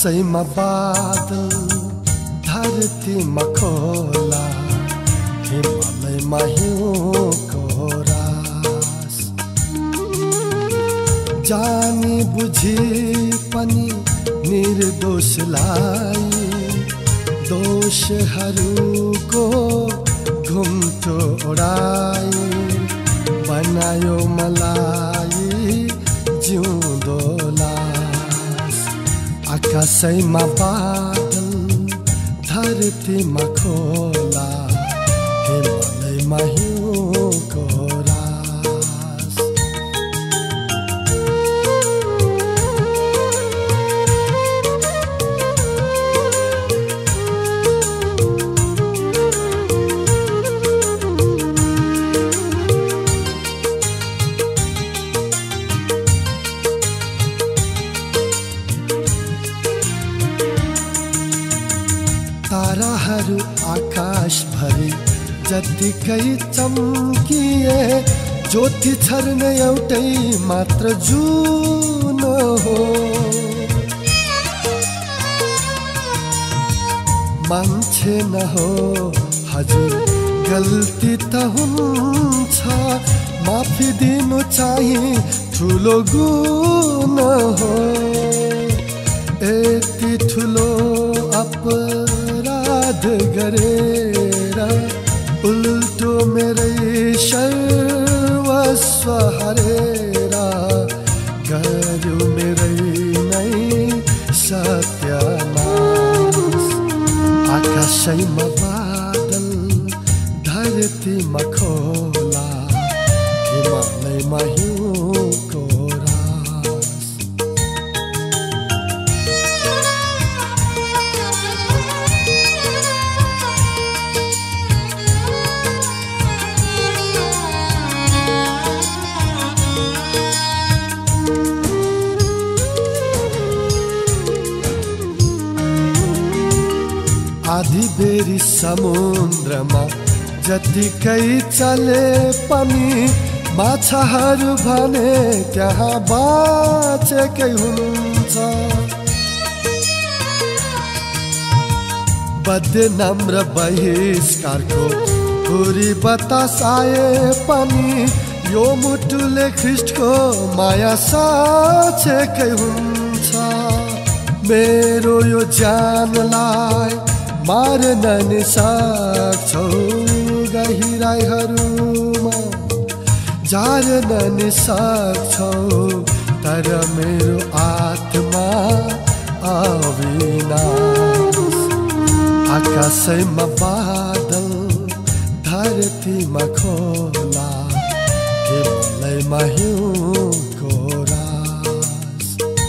आकाशैमा बादल धरतीमा खोला हिमालयमा हिउँको रास जानी बुझी पनि निर्दोषलाई दोषहरूको घुम्टो ओढाई बनायो मलाई जिउँदो लास आकाशैमा बादल धरतीमा खोला हिमालयमा हिउँको रास ताराहरू आकाशभरि जतिकै चम्किए ज्योति छर्ने एउटै मात्र जुन हो मान्छे न हो हजुर गल्ती त हुन्छ माफी दिनु चाहिँ ठुलो गुण हो यति ठुलो अपराध गरेर उल्टो मेरै सर्वस्व हरेर गर्यो मेरै नै सत्यानाश आकाशैमा बादल धरतीमा खोला हिमालयमा हिउँको रास आधी बेरी समुद्रमा जतिकै चले पनि माछाहरू भने त्यहाँ बाँचेकै हुन्छ बदनाम र बहिष्कारको हुरी बतास आए पनि यो मुटुले ख्रिस्टको माया साँचेकै हुन्छ मेरो यो ज्यानलाई मार्न नि सक्छौ गहिराइहरूमा जार्न नि सक्छौ तर मेरो आत्मा अविनाश आकाशैमा बादल धरतीमा खोला हिमालयमा हिउँको रास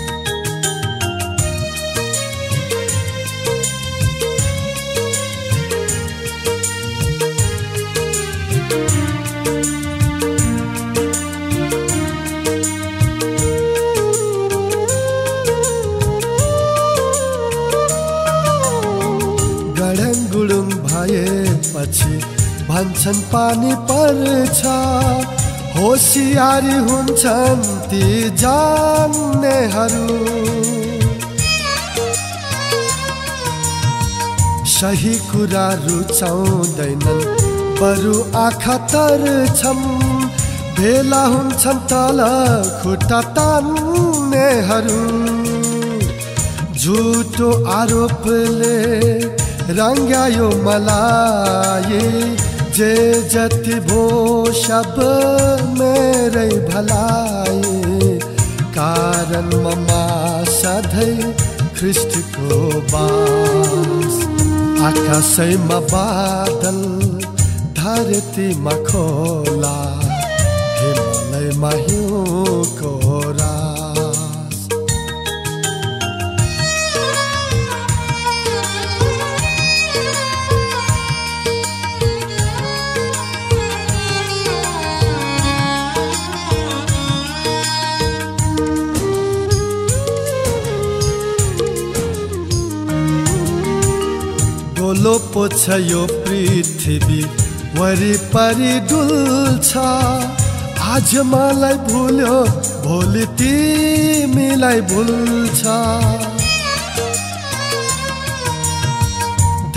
गडङगुडुङ भएपछि भन्छन् पानी पर्छ होसियारी हुन्छन् ती जान्नेहरू सही कुरा रुचाउँदैनन् बरु आँखा तर्छन् भेला हुन्छन् तल खुट्टा तान्नेहरू झुटो आरोपले रङ्ग्यायो मलाई जे जति भो सब मेरै भलाई कारण ममा सधैँ ख्रिस्टको बास आकाशैमा बादल धरतीमा खोला हिमालयमा हिउँको रास लोपो छ यो पृथ्वी वरिपरि डुल्छ आज मलाई भुल्यो भोलि तिमीलाई भुल्छ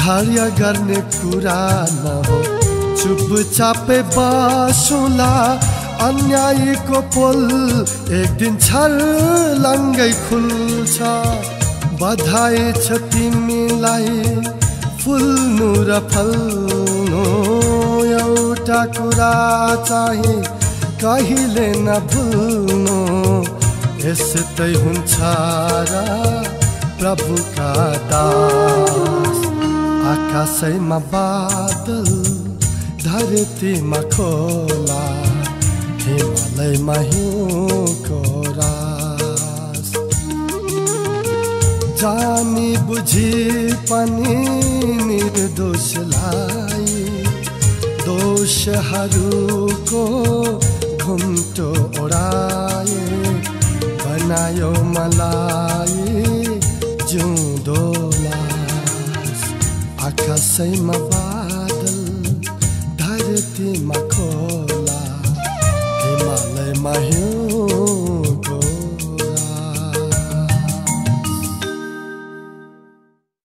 धैर्य गर्ने कुरा नहो, चुपचापै बसौँला। अन्यायको पोल एक दिन छर्लङ्गै खुल्छ। बधाई छ तिमीलाई फुल्नु र फल्नु, एउटा कुरा चाहिँ कहिले नभुल्नु। यस्तै हुन्छ र प्रभुका दास। आकाशैमा बादल, धरतीमा खोला, हिमालयमा हिउँको रास। जानी बुझी पनि निर्दोषलाई दोषहरूको घुम्टो ओढाए। बनायो मलाई जिउँदो लास। आकाशैमा बादल, धरतीमा खोला, हिमालयमा हिउँ